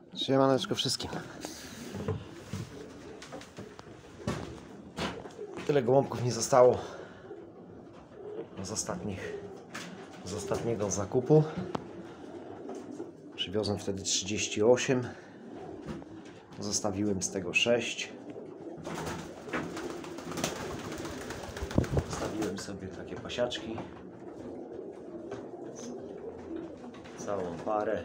Siemaneczko wszystkim. Tyle gołąbków mi zostało z ostatniego zakupu. Przywiozłem wtedy 38. Zostawiłem z tego 6. Zostawiłem sobie takie pasiaczki. Całą parę.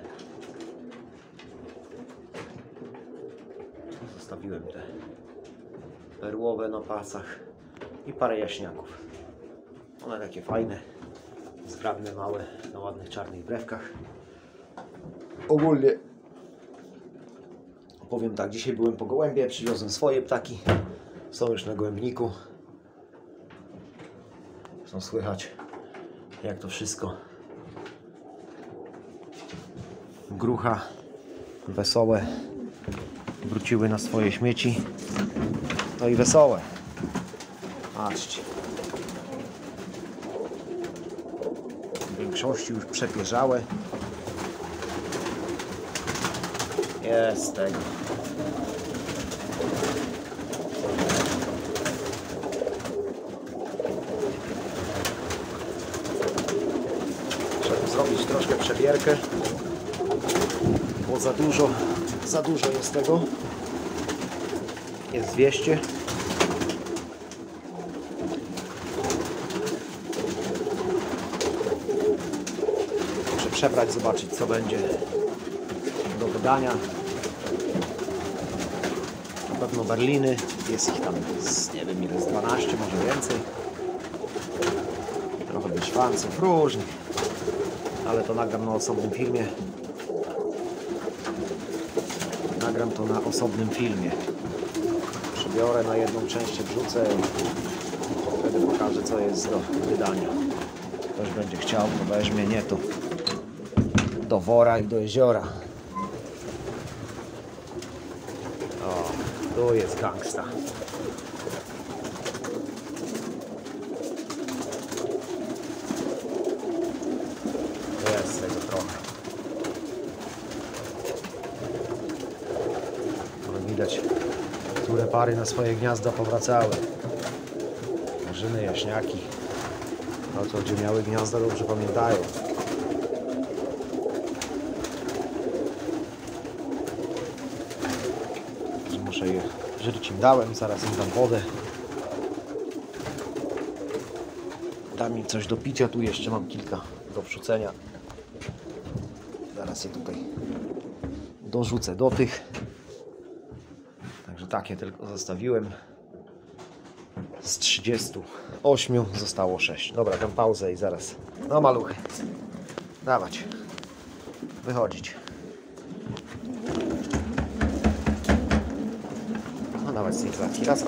Zostawiłem te perłowe na pasach i parę jaśniaków. One takie fajne, zgrabne, małe, na ładnych czarnych brewkach. Ogólnie powiem tak, dzisiaj byłem po gołębie, przywiozłem swoje ptaki. Są już na gołębniku. Są słychać, jak to wszystko grucha, wesołe. Wróciły na swoje śmieci. No i wesołe. Patrzcie. W większości już przepierzałe. Jest tego. Trzeba zrobić troszkę przebierkę, bo za dużo jest tego. Jest 200. Muszę przebrać, zobaczyć co będzie do wydania. Na pewno berliny. Jest ich tam, nie wiem ile, z 12, może więcej. Trochę wyszwanców różnych. Ale to nagram na osobnym filmie. Nagram to na osobnym filmie. Biorę na jedną część, wrzucę i wtedy pokażę co jest do wydania. Ktoś będzie chciał, to weźmie, nie to do wora i do jeziora. O, tu jest gangsta. Jest tego trochę. Ale widać, które pary na swoje gniazda powracały. Jarzyny, jaśniaki. No to gdzie miały gniazda, dobrze pamiętają. Muszę je żyć, im dałem, zaraz im dam wodę. Dam im coś do picia, tu jeszcze mam kilka do wrzucenia. Zaraz je tutaj dorzucę do tych. Także takie tylko zostawiłem. Z 38 zostało 6. Dobra, dam pauzę i zaraz. No maluchy. Dawać. Wychodzić. No dawać z tej klatki. Raz.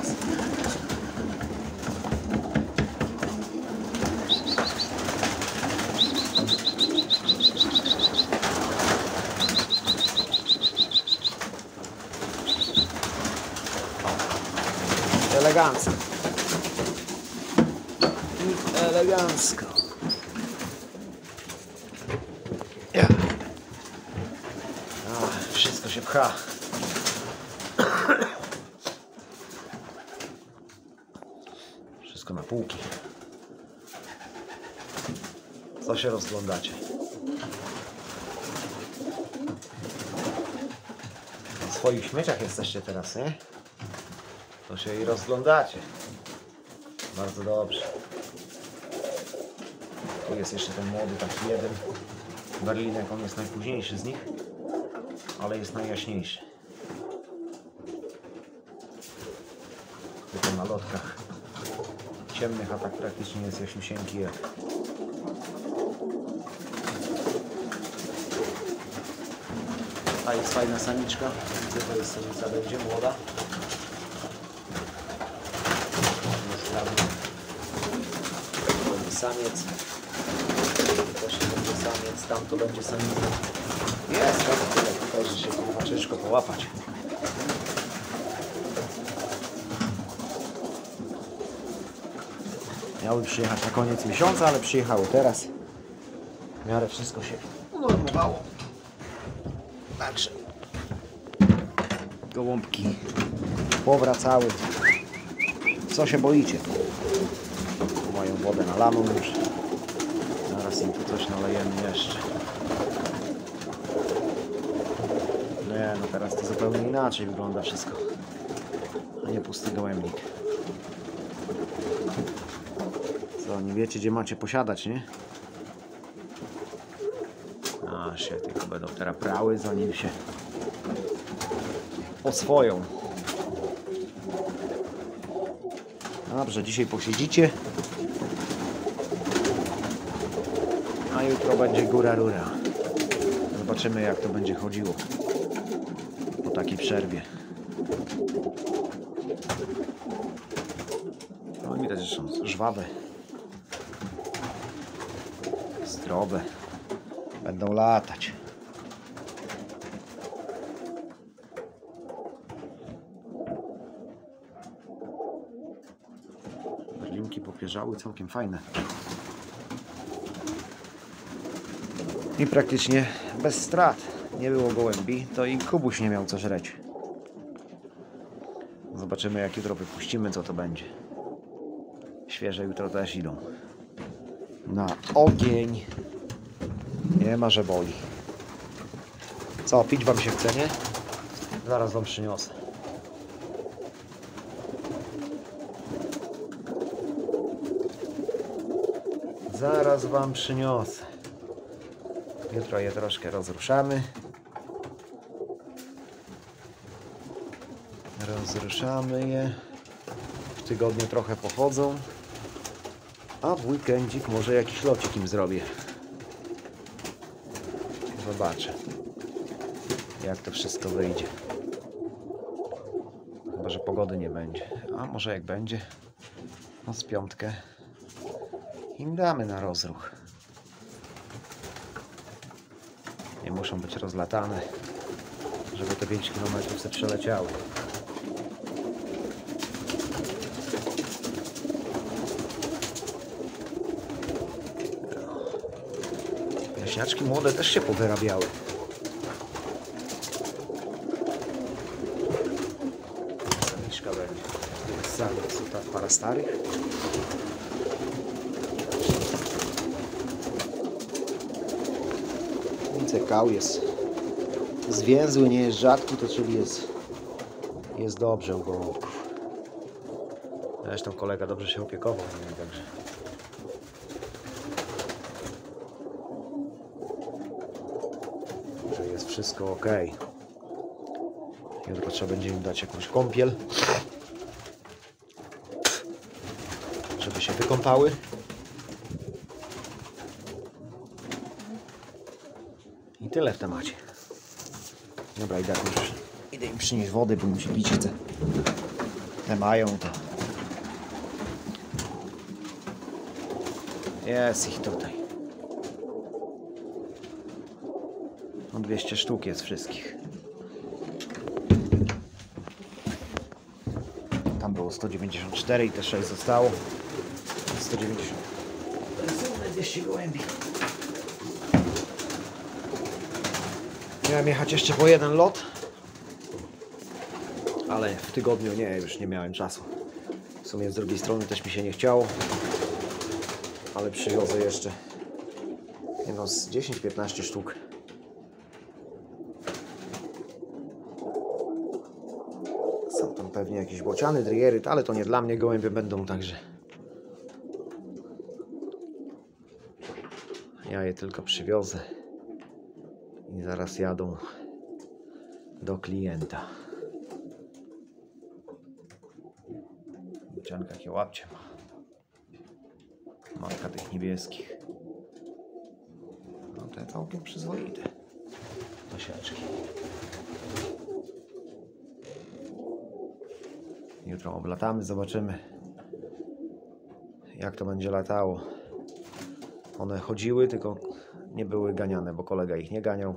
Elegancko. I elegancko. Ja. Wszystko się pcha. Wszystko na półki. Co się rozglądacie? W swoich śmieciach jesteście teraz, nie? To się i rozglądacie. Bardzo dobrze. Tu jest jeszcze ten młody, taki jeden berlinek, on jest najpóźniejszy z nich, ale jest najjaśniejszy. Tylko na lotkach ciemnych, a tak praktycznie jest jaśniusieńki jak. A jest fajna samiczka. Widzę, to jest samica, będzie młoda. To będzie samiec. To też będzie samiec, tam to będzie samica. Jest to tyle, tylko że się kurwa ciężko połapać. Miały przyjechać na koniec miesiąca, ale przyjechały teraz. W miarę wszystko się unormowało. Także Gołąbki powracały. Co się boicie? Tu mają wodę nalaną już. Zaraz im tu coś nalejemy jeszcze. Nie, no teraz to zupełnie inaczej wygląda wszystko. A nie pusty gołębnik. Co, nie wiecie, gdzie macie posiadać, nie? A się tylko będą teraz prały, zanim się oswoją. Dobrze, dzisiaj posiedzicie, a jutro będzie góra rura. Zobaczymy, jak to będzie chodziło po takiej przerwie. No widać, że są żwawe, zdrowe, będą latać. Berlinki popierzały całkiem fajne. I praktycznie bez strat. Nie było gołębi, to i Kubuś nie miał co żreć. Zobaczymy, jak jutro wypuścimy, co to będzie. Świeże jutro też idą. Na ogień. Nie ma, że boli. Co, pić wam się chce, nie? Zaraz wam przyniosę. Zaraz wam przyniosę. Jutro je troszkę rozruszamy. Rozruszamy je. W tygodniu trochę pochodzą. A w weekendzik może jakiś locik im zrobię. Zobaczę, jak to wszystko wyjdzie. Chyba że pogody nie będzie. A może jak będzie, no z piątkę im damy na rozruch. Nie muszą być rozlatane, żeby te 5 km se przeleciały. Jaśniaczki młode też się powyrabiały. Samiczka będzie. Samiec, ta para starych. Widzę, kał jest zwięzły, nie jest rzadki, to czyli jest dobrze u gołąbków. Zresztą kolega dobrze się opiekował, także. Jest wszystko ok. Jutro trzeba będzie im dać jakąś kąpiel, żeby się wykąpały. I tyle w temacie. Dobra, idę im przynieść wody, bo im się pić chce. Te mają to. Jest ich tutaj. No 200 sztuk jest wszystkich. Tam było 194 i te 6 zostało. 190. To jest 200 gołębi. Miałem jechać jeszcze po jeden lot, ale w tygodniu nie, już nie miałem czasu. W sumie z drugiej strony też mi się nie chciało, ale przywiozę jeszcze no z 10-15 sztuk. Są tam pewnie jakieś bociany, driery, ale to nie dla mnie gołębie będą, także ja je tylko przywiozę i zaraz jadą do klienta. Bocianka jakie łapcie ma. Matka tych niebieskich. No te całkiem przyzwoite. Dosiaczki. Jutro oblatamy, zobaczymy, jak to będzie latało. One chodziły, tylko nie były ganiane, bo kolega ich nie ganiał.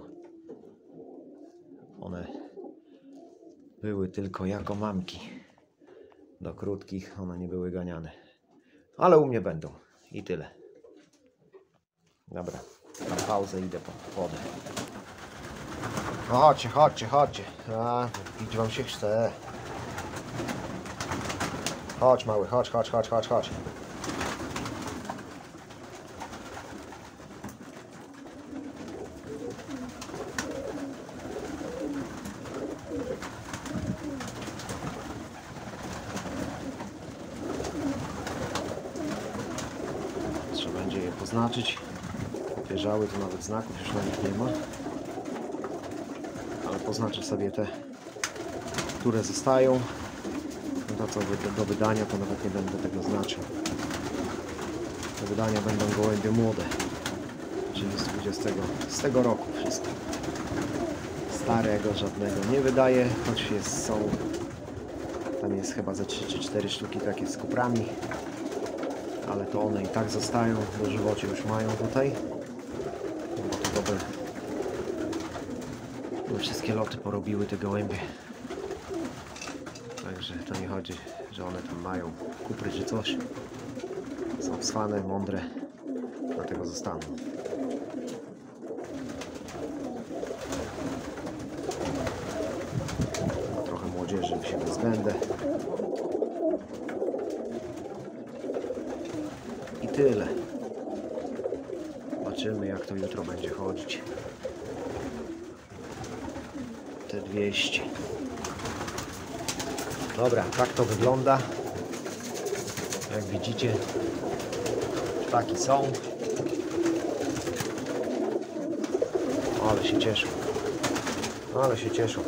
One były tylko jako mamki. Do krótkich one nie były ganiane. Ale u mnie będą. I tyle. Dobra, na pauzę idę po wodę. No chodźcie, chodźcie, chodźcie. A, pić wam się chce. Chodź mały, chodź, chodź, chodź, chodź, chodź. Trzeba będzie je poznaczyć. Wjeżdżały, to nawet znaków już na nich nie ma. Ale poznaczę sobie te, które zostają. No to co do wydania, to nawet nie będę tego znaczył. Do wydania będą gołębie młode. Czyli z tego roku wszystko. Starego żadnego nie wydaje, choć są, tam jest chyba ze 3 czy 4 sztuki takie z kuprami. Ale to one i tak zostają, do żywocie już mają tutaj. Bo to dobre. Bo wszystkie loty porobiły te gołębie. Także to nie chodzi, że one tam mają kupry czy coś. Są cwane, mądre, dlatego zostaną. Trochę młodzieży się wyzbędę. I tyle. Zobaczymy, jak to jutro będzie chodzić. Te 200. Dobra, tak to wygląda. Jak widzicie, ptaki są. Ale się cieszą. Ale się cieszą.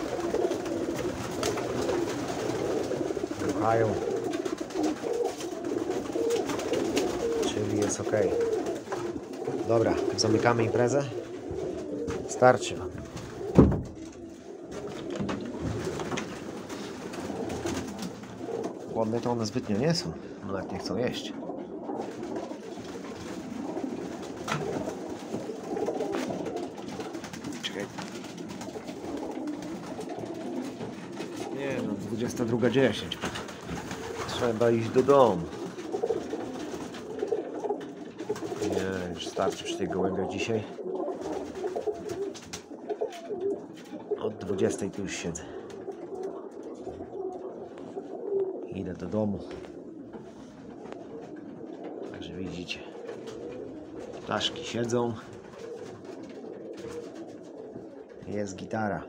Ruchają. Czyli jest ok. Dobra, zamykamy imprezę. Starczy wam. Głodne to one zbytnio nie są. Nawet nie chcą jeść. Czekaj. Nie no, 22:10. Trzeba iść do domu. Nie, już starczy przy tej gołębiach dzisiaj. Od 20 tu już siedzę. Idę do domu. Także widzicie. Ptaszki siedzą. Jest gitara.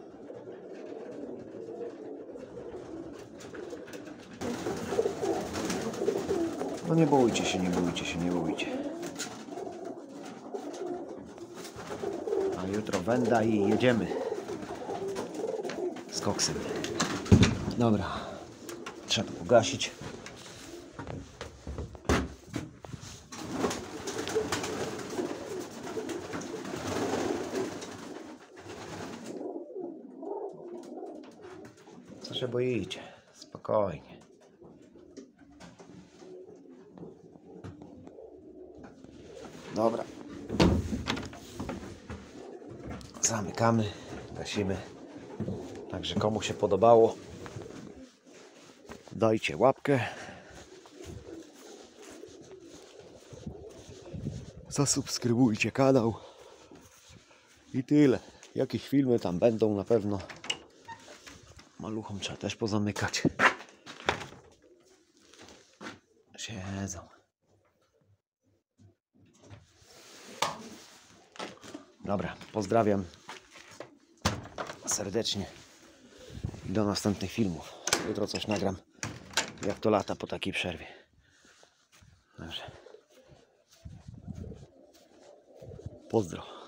No nie bójcie się, nie bójcie się, nie bójcie. A jutro wenda i jedziemy z koksem. Dobra. Trzeba to pogasić. Co się boicie? Spokojnie. Dobra. Zamykamy, gasimy. Także komu się podobało, dajcie łapkę. Zasubskrybujcie kanał. I tyle. Jakieś filmy tam będą na pewno. Maluchom trzeba też pozamykać. Siedzą. Dobra, pozdrawiam serdecznie i do następnych filmów. Jutro coś nagram, jak to lata po takiej przerwie. Dobrze. Pozdro.